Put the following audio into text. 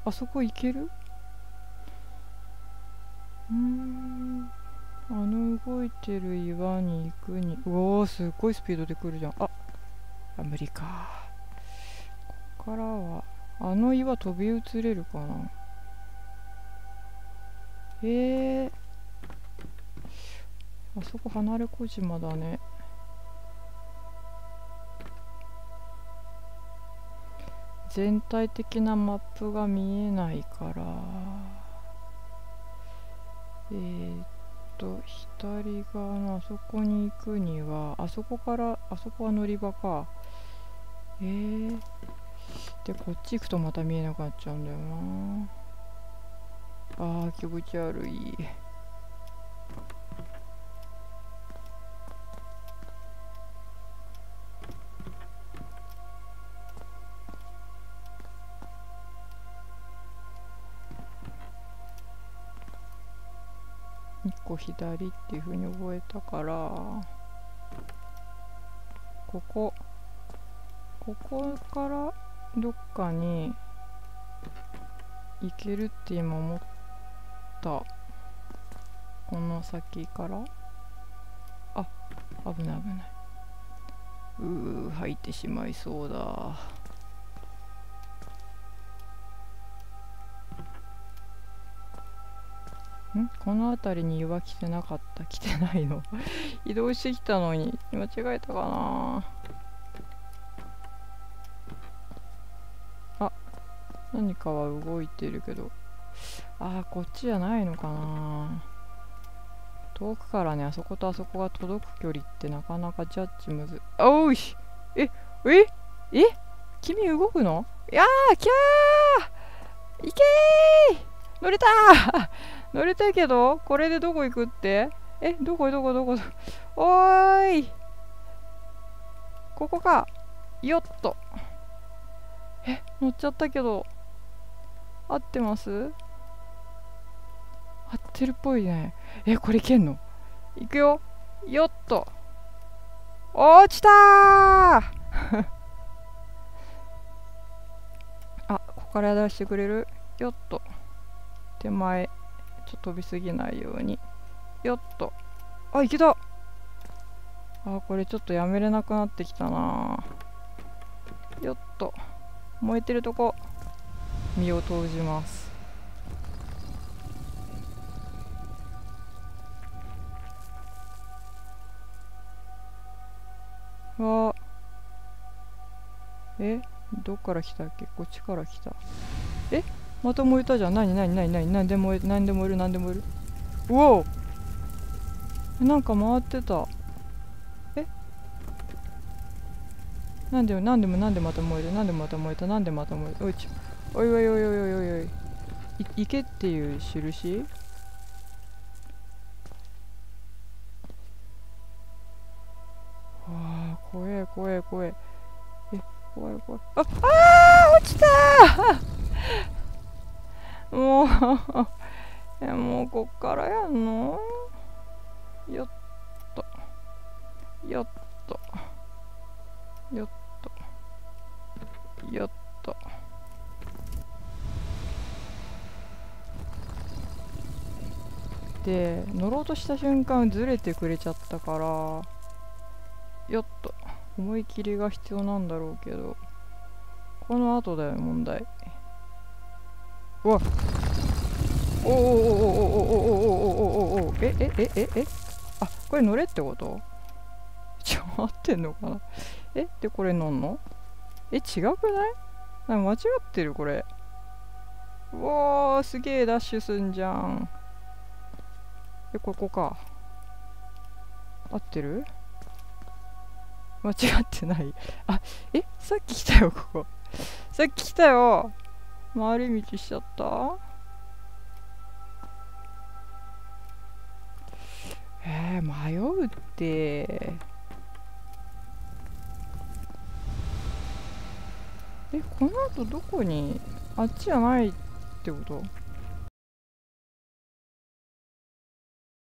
あそこ行ける？動いてる岩に行くに、うおー、すっごいスピードで来るじゃん。無理か。こっからは岩飛び移れるかな。あそこ離れ小島だね。全体的なマップが見えないから、左側のあそこに行くには、あそこは乗り場か。で、こっち行くとまた見えなくなっちゃうんだよな。気持ち悪い。1個左っていう風に覚えたから、ここからどっかに行けるって今思った。この先から、危ない危ない。入ってしまいそうだ。この辺りに岩来てなかった？来てないの？移動してきたのに間違えたかな。何かは動いてるけど、こっちじゃないのかな。遠くからね、あそことあそこが届く距離ってなかなかジャッジむず。おいし君動くの？キャー、いけー、乗れたー乗れたけど、これでどこ行くって？どこおーい、ここか。よっと。乗っちゃったけど、合ってます？合ってるっぽいね。これいけんの？いくよ。よっと。落ちたーここから出してくれる？よっと。手前、ちょっと飛びすぎないように。よっと。いけた。これちょっとやめれなくなってきたな。よっと。燃えてるとこ、身を投じます。どっから来たっけ？こっちから来た。また燃えたじゃん。何で燃える。うおー、なんか回ってた。なんでまた燃える。なんでまた燃えた。おいおいおいおいおいおいおい。行けっていう印？怖え。怖い。怖い。落ちたーもうもうこっからやんの？よっと。で、乗ろうとした瞬間ずれてくれちゃったから、よっと。思い切りが必要なんだろうけど、この後だよ問題。うわっ、おおおおおおおおおおおお、これ乗れってこと？合ってんのかな。でこれ乗んの？違くない？なんか間違ってるこれ。うわー、すげえダッシュすんじゃん。ここか。合ってる？間違ってない？さっき来たよここ。さっき来たよ。回り道しちゃった。迷うって。この後どこに？あっちじゃないってこと？